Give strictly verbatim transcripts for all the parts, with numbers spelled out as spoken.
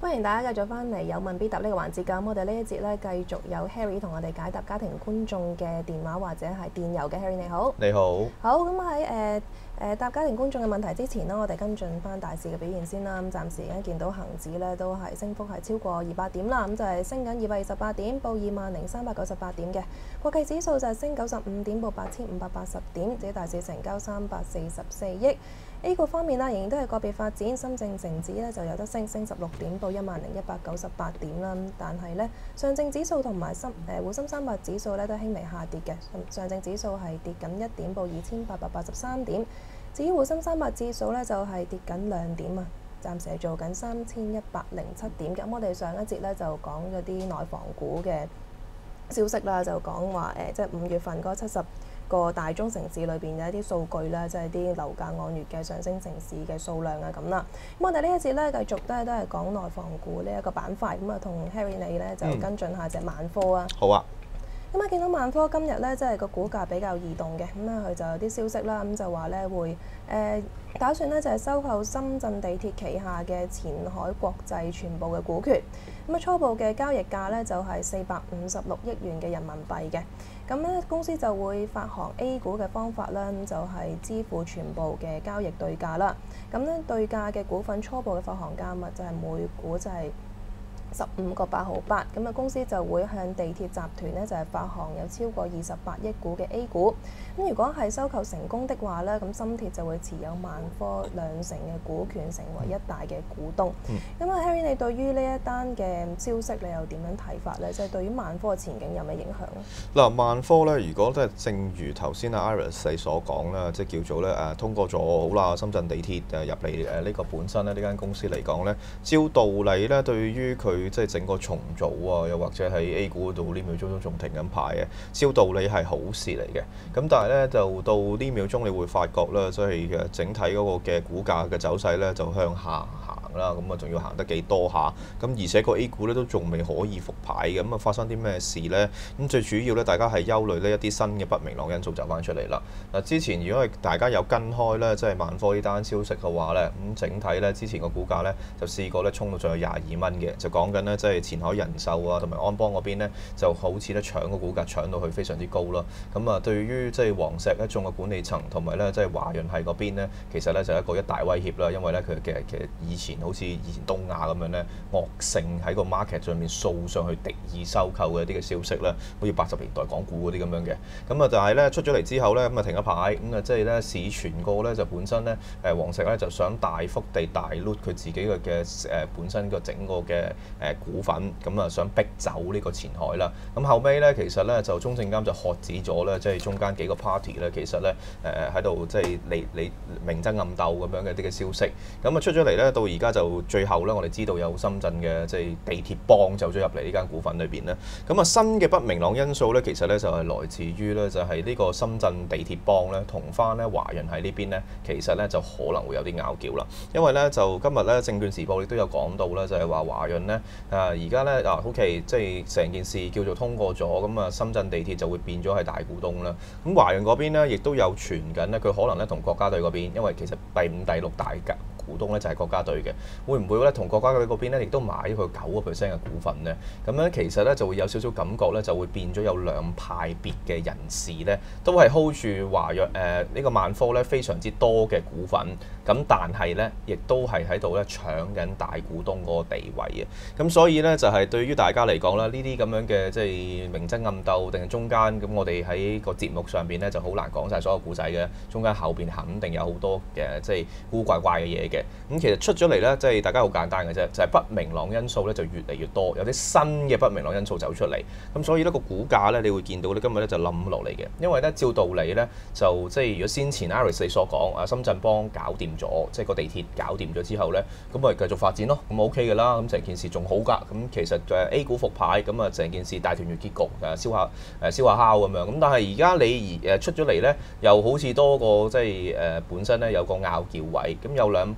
歡迎大家繼續翻嚟有問必答呢個環節㗎。咁我哋呢一節咧繼續有 Harry 同我哋解答家庭觀眾嘅電話或者係電郵嘅。Harry 你好， 你好。 好，咁喺誒誒答家庭觀眾嘅問題之前啦，我哋跟進翻大市嘅表現先啦。咁暫時而家見到恆指咧都係升幅係超過二百點啦，咁就係升緊二百二十八點，報二萬零三百九十八點嘅。國際指數就係升九十五點，報八千五百八十點，自己大市成交三百四十四億。A 股方面啦，仍然都係個別發展，深證成指咧就有得升，升十六點，報一萬零一百九十八點啦。但係咧，上證指數同埋深誒滬深三百指數咧都輕微下跌嘅。上證指數係跌緊一點，報二千八百八十三點。至於滬深三百指數咧就係跌緊兩點啊，暫時係做緊三千一百零七點。咁我哋上一節咧就講咗啲內房股嘅消息啦，就講話誒，即係五月份嗰七十個大中城市裏邊嘅一啲數據啦，即係啲樓價按月嘅上升城市嘅數量啊咁啦。咁我哋呢一節咧繼續都係都係講內房股呢一個板塊，咁啊同 Harry 你咧就跟進下隻萬科啊。 好啊。 咁啊見到萬科今日咧即係個股價比較異動嘅，咁啊佢就有啲消息啦，咁就話咧會誒、呃、打算咧就係收購深圳地鐵旗下嘅前海國際全部嘅股權。咁啊初步嘅交易價咧就係四百五十六億元嘅人民幣嘅。咁咧公司就會發行 A 股嘅方法啦，咁就係、是、支付全部嘅交易對價啦。咁咧對價嘅股份初步嘅發行價物就係每股就係十五個八毫八，咁啊公司就會向地鐵集團咧就係發行有超過二十八億股嘅 A 股。咁如果係收購成功的話咧，咁深鐵就會持有萬科兩成嘅股權，成為一大嘅股東。咁啊、嗯、Harry 你對於呢一單嘅消息你又點樣睇法咧？即、就、係、是、對於萬科嘅前景有咩影響咧？ 嗱，萬科咧，如果即係正如頭先阿 Iris 你所講啦，即係叫做咧誒通過咗好啦，深圳地鐵誒入嚟誒呢個本身咧呢間公司嚟講咧，照道理咧對於佢即係整個重組啊，又或者喺 A 股度呢秒鐘都仲停緊牌嘅，照道理係好事嚟嘅。咁但係咧就到呢秒鐘，你會發覺咧，即係嘅整體嗰個嘅股價嘅走勢咧就向下行啦。咁啊，仲要行得幾多下？咁而且個 A 股咧都仲未可以復牌嘅。咁啊，發生啲咩事咧？咁最主要咧，大家係憂慮呢一啲新嘅不明朗因素走翻出嚟啦。嗱，之前如果係大家有跟開咧，即係萬科呢單消息嘅話咧，咁整體咧之前個股價咧就試過咧衝到上去廿二蚊嘅，就講緊咧即係前海人壽啊同埋安邦嗰邊咧就好似咧搶個股價搶到去非常之高咯。咁啊，對於即係黃石一眾嘅管理層同埋咧即係華潤系嗰邊咧，其實咧就係一個一大威脅啦。因為咧佢嘅其實以前好似以前東亞咁樣咧惡性喺個 market 上面掃上去敵意收購嘅一啲嘅消息咧，好似八十年代港股嗰啲咁樣嘅。咁啊，但係咧出咗嚟之後咧，咁啊停一排，咁啊即係咧市傳過咧就本身咧誒黃石咧就想大幅地大 loot 佢自己嘅嘅誒本身個整個嘅誒股份，咁啊想逼走呢個前海啦。咁後尾咧其實咧就中證監就喝止咗咧，即係中間幾個 party 咧其實咧誒喺度即係你你明爭暗鬥咁樣嘅啲嘅消息。咁啊出咗嚟咧，到而家就最後咧，我哋知道有深圳嘅即係地鐵幫走咗入嚟呢間股份裏邊咧。咁啊新嘅不明朗因素咧，其實咧就係來自於咧就係呢個深圳地鐵幫咧同翻咧華潤喺呢邊咧，其實咧就可能會有啲拗撬啦。因為咧就今日咧證券時報亦都有講到啦，就係話華潤咧啊而家咧啊好奇即係成件事叫做通過咗，咁啊深圳地鐵就會變咗係大股東啦。咁華潤嗰邊咧亦都有傳緊咧，佢可能咧同國家隊嗰邊，因為其實第五、第六大格股東咧就係國家隊嘅，會唔會咧同國家隊嗰邊咧亦都買咗佢九個 percent 嘅股份咧？咁樣其實咧就會有少少感覺咧，就會變咗有兩派別嘅人士咧，都係 hold 住華潤誒呢個萬科咧非常之多嘅股份，咁但係咧亦都係喺度咧搶緊大股東嗰個地位嘅。咁所以咧就係對於大家嚟講啦，呢啲咁樣嘅即係明爭暗鬥定係中間，咁我哋喺個節目上邊咧就好難講晒所有故仔嘅，中間後邊肯定有好多嘅即係古怪怪嘅嘢嘅。咁其實出咗嚟咧，即係大家好簡單嘅啫，就係不明朗因素咧就越嚟越多，有啲新嘅不明朗因素走出嚟。咁所以呢個股價咧，你會見到咧今日咧就冧落嚟嘅。因為咧照道理咧就即係如果先前 Iris 你所講啊深圳幫搞掂咗，即係個地鐵搞掂咗之後咧，咁咪繼續發展咯，咁 OK 㗎啦。咁成件事仲好㗎。咁其實誒 A 股復牌，咁啊成件事大團圓結局誒燒下誒燒下烤咁樣。咁但係而家你而誒出咗嚟咧，又好似多個即係誒本身咧有個拗撬位，咁有兩幫。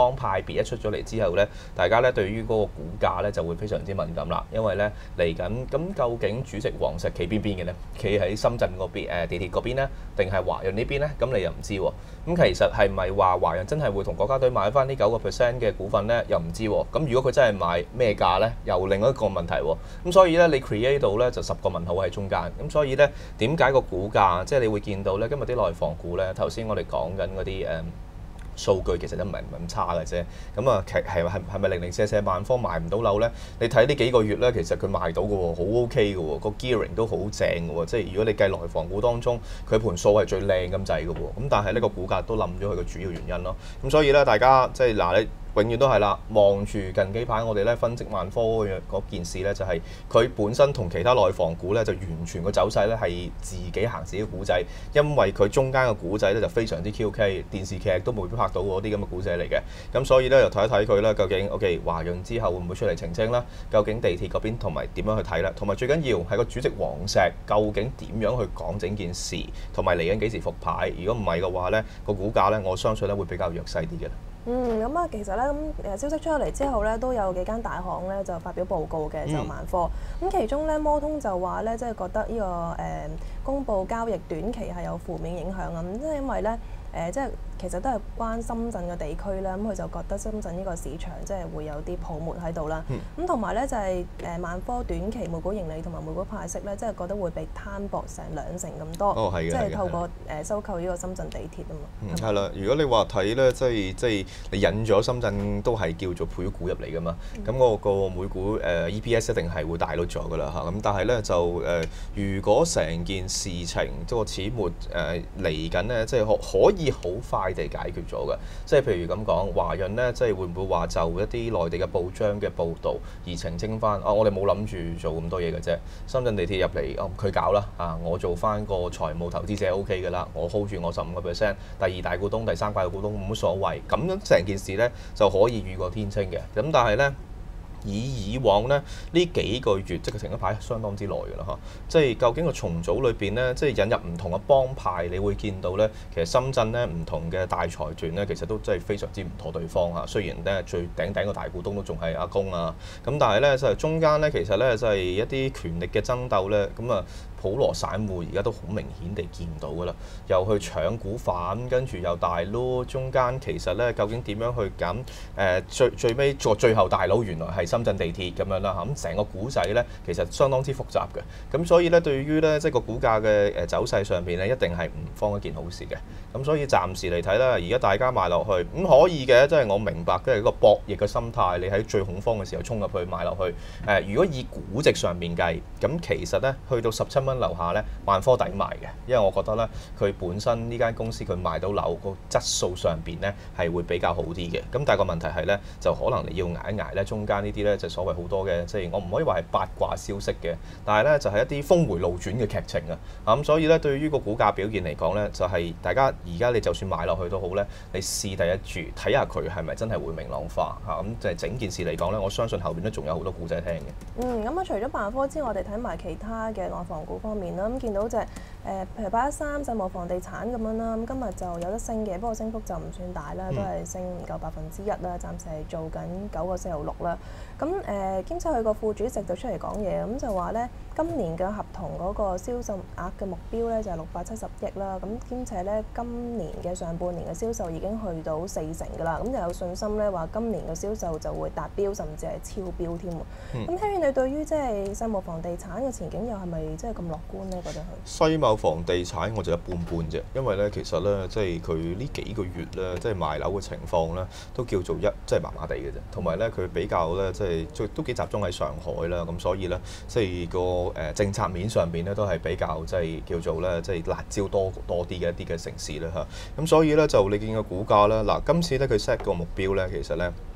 幫派別一出咗嚟之後咧，大家咧對於嗰個股價咧就會非常之敏感啦，因為咧嚟緊咁究竟主席黃石企邊邊嘅咧？企喺深圳嗰邊誒地鐵嗰邊咧，定係華潤呢邊咧？咁你又唔知喎。咁其實係咪話華潤真係會同國家隊買翻呢九個 percent 嘅股份咧？又唔知喎。咁如果佢真係買咩價咧？又另一個問題喎。咁所以咧，你 create 到咧就十個問號喺中間。咁所以咧，點解個股價即係你會見到咧？今日啲內房股咧，頭先我哋講緊嗰啲誒數據其實都唔係咁差嘅啫。咁啊，其係係係咪零零舍舍萬科賣唔到樓咧？你睇呢幾個月咧，其實佢賣到嘅喎，好 OK 嘅喎，個 gearing 都好正嘅喎。即係如果你計內房股當中，佢盤數係最靚咁滯嘅喎。咁但係呢個股價都冧咗佢嘅主要原因咯。咁所以咧，大家即係嗱你。永遠都係啦，望住近幾排我哋咧分析萬科嗰件事咧，就係佢本身同其他內房股咧就完全個走勢咧係自己行自己股仔，因為佢中間嘅股仔咧就非常之 Q K， 電視劇都未必拍到嗰啲咁嘅股仔嚟嘅。咁所以咧又睇一睇佢啦，究竟 OK 華潤之後會唔會出嚟澄清啦？究竟地鐵嗰邊同埋點樣去睇啦？同埋最緊要係個主席黃石究竟點樣去講整件事，同埋嚟緊幾時復牌？如果唔係嘅話咧，個股價咧我相信咧會比較弱勢啲嘅。 嗯，咁啊，其實咧咁誒消息出咗嚟之後咧，都有幾間大行咧就發表報告嘅，就萬科。咁其中咧摩通就話咧，即係覺得呢個誒公佈交易短期係有負面影響啊。咁即係因為咧誒，即係其實都係關深圳嘅地區咧，咁佢就覺得深圳呢個市場即係會有啲泡沫喺度啦。咁同埋咧就係誒萬科短期每股盈利同埋每股派息咧，即係覺得會被攤薄成兩成咁多。 哦，係嘅， 即係透過誒收購呢個深圳地鐵啊嘛。 嗯，係啦。如果你話睇咧，即係即係你引咗深圳都係叫做配股入嚟噶嘛，咁、嗯、我個每股誒 E P S 一定係會大率咗噶啦嚇。咁但係咧就誒、呃，如果成件事情即個始末誒嚟緊咧，即係可可以好快地解決咗嘅。即係譬如咁講，華潤咧，即係會唔會話就一啲內地嘅報章嘅報導而澄清翻？啊，我哋冇諗住做咁多嘢嘅啫。深圳地鐵入嚟，哦佢搞啦啊，我做翻個財務投資者 O K 㗎啦，我 hold 住我十五個 percent，第二大股東、第三大股東冇乜所謂。咁樣成件事咧就可以雨過天晴嘅。咁但係咧，以以往咧呢幾個月即係停咗牌相當之耐㗎啦嚇，即係究竟個重組裏邊咧，即係引入唔同嘅幫派，你會見到咧，其實深圳咧唔同嘅大財團咧，其實都真係非常之唔妥對方嚇。雖然咧最頂頂個大股東都仲係阿公啊，咁但係咧就係中間咧，其實咧就係一啲權力嘅爭鬥咧，咁啊。普羅散戶而家都好明顯地見到㗎啦，又去搶股份，跟住又大撈，中間其實咧究竟點樣去揀？誒、呃、最最尾做最後大佬原來係深圳地鐵咁樣啦嚇，咁成個股仔咧其實相當之複雜嘅，咁所以咧對於咧即係個股價嘅誒走勢上邊咧一定係唔方一件好事嘅，咁所以暫時嚟睇啦，而家大家買落去咁、嗯、可以嘅，即係我明白即係一個博弈嘅心態，你喺最恐慌嘅時候衝入去買落去，誒、呃、如果以估值上面計，咁其實咧去到十七蚊樓下咧，萬科抵賣嘅，因為我覺得咧，佢本身呢間公司佢賣到樓個質素上邊咧係會比較好啲嘅。咁但係個問題係咧，就可能你要捱一捱咧，中間呢啲咧就所謂好多嘅，即係我唔可以話係八卦消息嘅，但係咧就係一啲峰迴路轉嘅劇情啊。咁所以咧，對於個股價表現嚟講咧，就係大家而家你就算買落去都好咧，你試第一注睇下佢係咪真係會明朗化嚇。咁就係整件事嚟講咧，我相信後邊都仲有好多故仔聽嘅。 嗯，咁啊，除咗萬科之外，我哋睇埋其他嘅內房股方面啦。咁見到隻誒，譬如八一三世茂房地產咁樣啦，咁今日就有得升嘅，不過升幅就唔算大啦，都係升唔夠百分之一啦，暫時係做緊九個四毫六啦。咁誒，兼且佢個副主席就出嚟講嘢，咁就話咧，今年嘅合同嗰個銷售額嘅目標咧就係六百七十億啦。咁兼且咧，今年嘅上半年嘅銷售已經去到四成㗎啦，咁就有信心咧話今年嘅銷售就會達標，甚至係超標添。咁聽完你對於即係世茂房地產嘅前景又係咪即係咁樂觀咧？覺得佢世茂房地產我就一般般啫，因為咧其實咧即係佢呢幾個月咧即係賣樓嘅情況咧都叫做一即係麻麻地嘅啫，同埋咧佢比較咧即係都幾集中喺上海啦，咁所以咧即係個誒政策面上邊咧都係比較即係叫做咧即係辣椒多多啲嘅一啲嘅城市啦嚇，咁所以咧就你見個股價咧嗱，今次咧佢 set 個目標咧其實咧。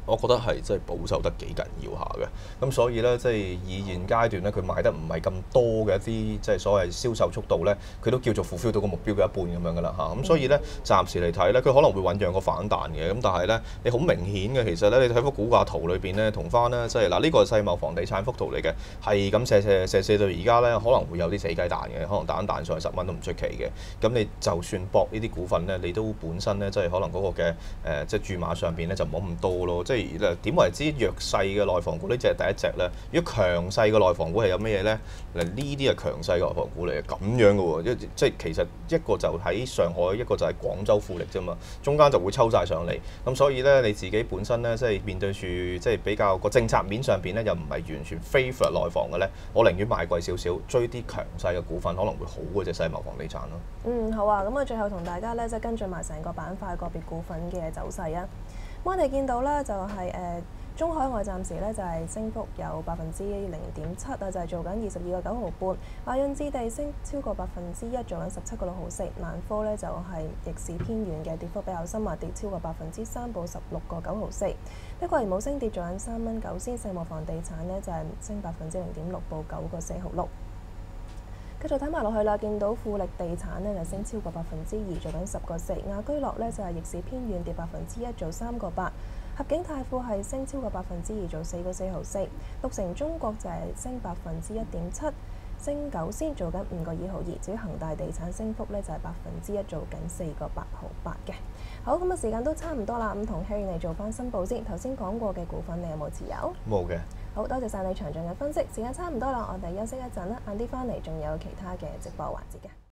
我覺得係即係保守得幾緊要下嘅，咁所以咧即係以現階段咧，佢賣得唔係咁多嘅一啲即係所謂銷售速度咧，佢都叫做 fulfill 到個目標嘅一半咁樣噶啦嚇，咁所以咧暫時嚟睇咧，佢可能會醖釀個反彈嘅，咁但係咧你好明顯嘅其實咧，你睇幅股價圖裏邊咧，同翻咧即係嗱呢個係世茂房地產幅圖嚟嘅，係咁射射射射到而家咧，可能會有啲死雞蛋嘅，可能彈彈上去十蚊都唔出奇嘅，咁你就算搏呢啲股份咧，你都本身咧即係可能嗰個嘅誒、呃、即係注碼上邊咧就唔好咁多咯，即係點為之弱勢嘅內房股呢？只係第一隻咧。如果強勢嘅內房股係有咩嘢咧？嗱呢啲係強勢嘅內房股嚟嘅，咁樣嘅喎，即即係其實一個就喺上海，一個就係廣州富力啫嘛，中間就會抽晒上嚟。咁所以咧你自己本身咧即係面對住即係比較個政策面上邊咧又唔係完全 favour 內房嘅咧，我寧願買貴少少，追啲強勢嘅股份可能會好過隻世茂房地產咯。 嗯，好啊，咁啊最後同大家咧即係跟進埋成個板塊個別股份嘅走勢啊。我哋見到咧就係、是、誒、呃、中海外暫時咧就係、是、升幅有百分之零點七啊，就係、是、做緊二十二個九毫半。華潤置地升超過百分之一，做緊十七個六毫四。萬科咧就係、是、逆市偏軟嘅，跌幅比較深啊，跌超過百分之三，報十六個九毫四。碧桂園冇升跌，做緊三蚊九仙。世茂房地產咧就係、是、升百分之零點六，報九個四毫六。繼續睇埋落去啦，見到富力地產呢就升超過百分之二，做緊十個四。亞居樂呢就係逆市偏軟，跌百分之一，做三個八。合景泰富係升超過百分之二，做四個四毫四。綠城中國就係升百分之一點七，升九仙，做緊五個二毫二。至於恒大地產升幅呢就係百分之一，做緊四個八毫八嘅。好，咁啊時間都差唔多啦，咁同 Harry 嚟做翻申報先。頭先講過嘅股份，你有冇持有？ 冇嘅。 好多謝晒你詳盡嘅分析，時間差唔多啦，我哋休息一陣啦，晏啲翻嚟仲有其他嘅直播環節嘅。